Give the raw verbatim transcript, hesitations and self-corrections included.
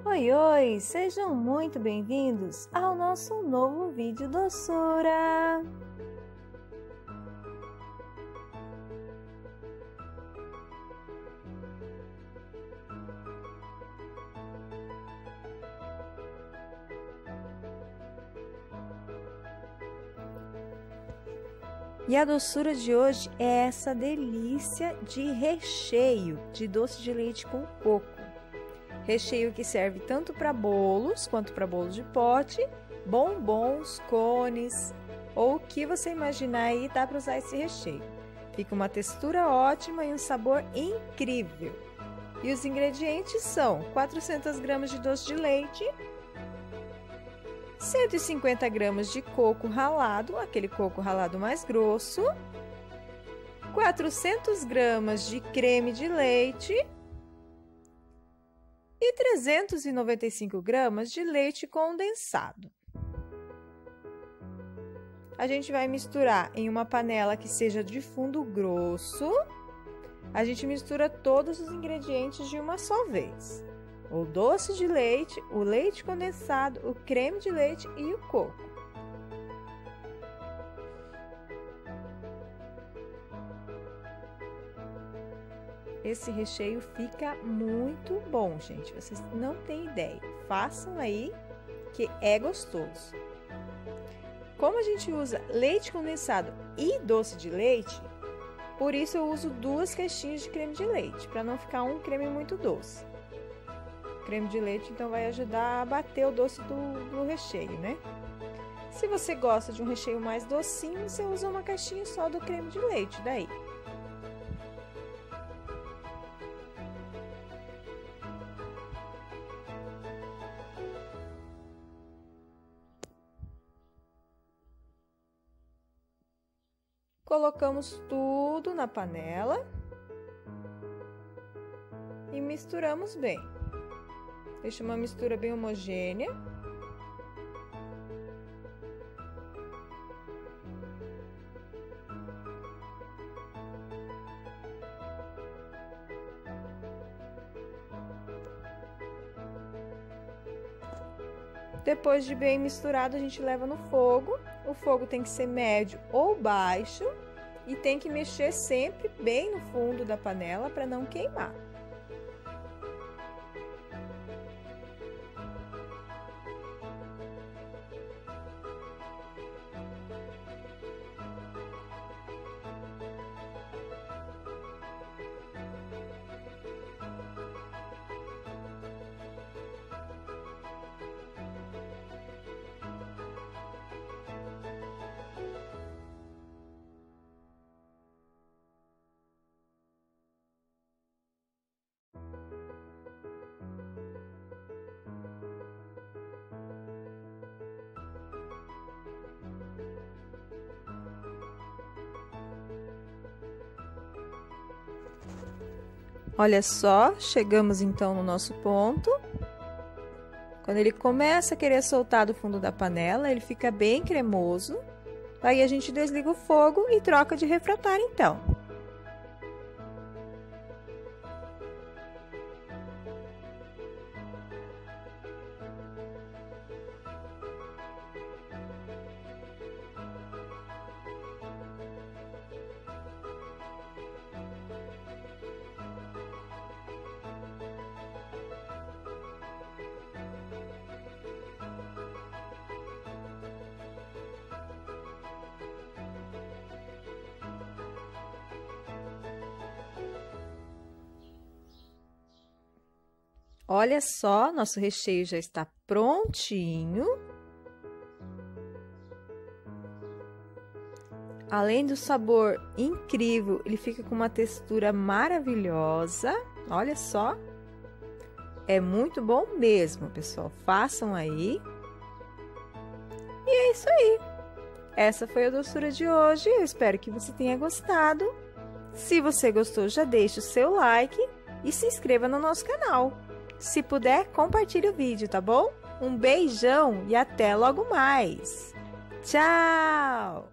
Oi, oi! Sejam muito bem-vindos ao nosso novo vídeo doçura! E a doçura de hoje é essa delícia de recheio de doce de leite com coco. Recheio que serve tanto para bolos quanto para bolos de pote, bombons, cones ou o que você imaginar aí, dá para usar esse recheio. Fica uma textura ótima e um sabor incrível. E os ingredientes são quatrocentas gramas de doce de leite, cento e cinquenta gramas de coco ralado, aquele coco ralado mais grosso, quatrocentas gramas de creme de leite e trezentas e noventa e cinco gramas de leite condensado. A gente vai misturar em uma panela que seja de fundo grosso. A gente mistura todos os ingredientes de uma só vez. O doce de leite, o leite condensado, o creme de leite e o coco. Esse recheio fica muito bom, gente. Vocês não têm ideia. Façam aí, que é gostoso. Como a gente usa leite condensado e doce de leite, por isso eu uso duas caixinhas de creme de leite, para não ficar um creme muito doce. O creme de leite, então, vai ajudar a bater o doce do, do recheio, né? Se você gosta de um recheio mais docinho, você usa uma caixinha só do creme de leite, daí. Colocamos tudo na panela e misturamos bem. Deixa uma mistura bem homogênea. Depois de bem misturado, a gente leva no fogo. O fogo tem que ser médio ou baixo e tem que mexer sempre bem no fundo da panela para não queimar. Olha só, chegamos então no nosso ponto. Quando ele começa a querer soltar do fundo da panela, ele fica bem cremoso. Aí a gente desliga o fogo e troca de refratário então. Olha só, nosso recheio já está prontinho. Além do sabor incrível, ele fica com uma textura maravilhosa. Olha só. É muito bom mesmo, pessoal. Façam aí. E é isso aí. Essa foi a doçura de hoje. Eu espero que você tenha gostado. Se você gostou, já deixa o seu like e se inscreva no nosso canal. Se puder, compartilhe o vídeo, tá bom? Um beijão e até logo mais! Tchau!